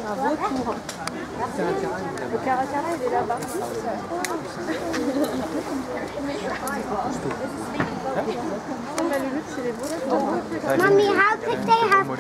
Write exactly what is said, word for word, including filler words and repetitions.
Un vautour. Le caracara, il est là-bas. Mommy, how could they have